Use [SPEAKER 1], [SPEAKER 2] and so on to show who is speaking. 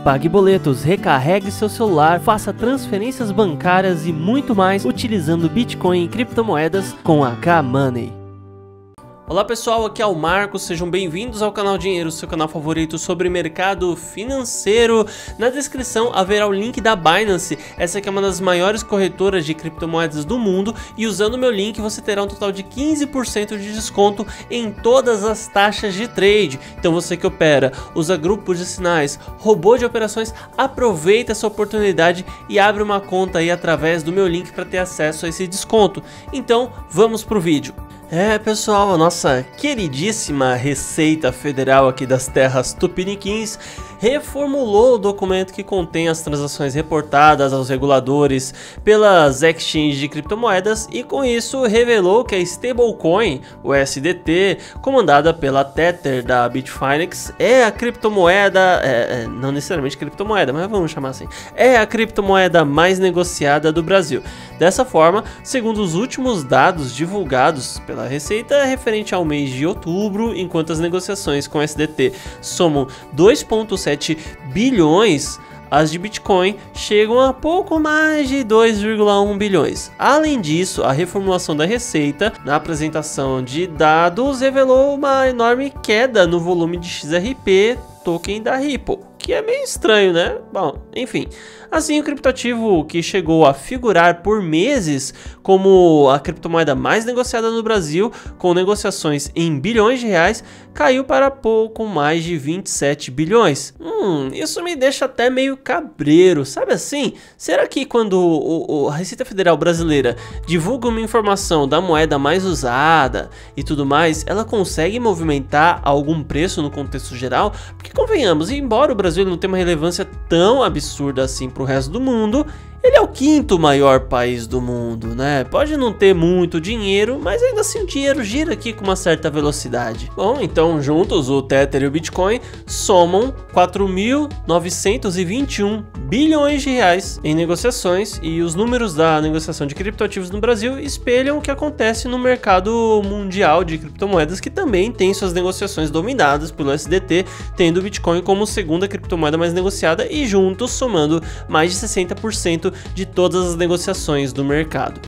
[SPEAKER 1] pague boletos, recarregue seu celular, faça transferências bancárias e muito mais utilizando Bitcoin e criptomoedas com a K-Money. Olá pessoal, aqui é o Marcos, sejam bem-vindos ao canal Dinheiro, seu canal favorito sobre mercado financeiro. Na descrição haverá o link da Binance, essa aqui é uma das maiores corretoras de criptomoedas do mundo, e usando o meu link você terá um total de 15% de desconto em todas as taxas de trade. Então você que opera, usa grupos de sinais, robô de operações, aproveita essa oportunidade e abre uma conta aí através do meu link para ter acesso a esse desconto. Então vamos pro vídeo. Pessoal, a nossa queridíssima Receita Federal aqui das terras tupiniquins reformulou o documento que contém as transações reportadas aos reguladores pelas exchanges de criptomoedas e com isso revelou que a stablecoin, o USDT, comandada pela Tether da Bitfinex, é a criptomoeda, não necessariamente criptomoeda, mas vamos chamar assim, é a criptomoeda mais negociada do Brasil. Dessa forma, segundo os últimos dados divulgados pela Receita referente ao mês de outubro, enquanto as negociações com SDT somam 2,7 bilhões, as de Bitcoin chegam a pouco mais de 2,1 bilhões. Além disso, a reformulação da Receita na apresentação de dados revelou uma enorme queda no volume de XRP, token da Ripple, que é meio estranho, né? Bom, enfim. Assim, o criptoativo que chegou a figurar por meses como a criptomoeda mais negociada no Brasil, com negociações em bilhões de reais, caiu para pouco mais de 27 bilhões. Isso me deixa até meio cabreiro, sabe assim? Será que quando a Receita Federal brasileira divulga uma informação da moeda mais usada e tudo mais, ela consegue movimentar algum preço no contexto geral? Porque convenhamos, embora o Brasil não tenha uma relevância tão absurda assim para o resto do mundo, ele é o quinto maior país do mundo, né? Pode não ter muito dinheiro, mas ainda assim o dinheiro gira aqui com uma certa velocidade. Bom, então juntos o Tether e o Bitcoin somam 4.921 bilhões de reais em negociações, e os números da negociação de criptoativos no Brasil espelham o que acontece no mercado mundial de criptomoedas, que também tem suas negociações dominadas pelo USDT, tendo o Bitcoin como segunda criptomoeda mais negociada e juntos somando mais de 60% de todas as negociações do mercado.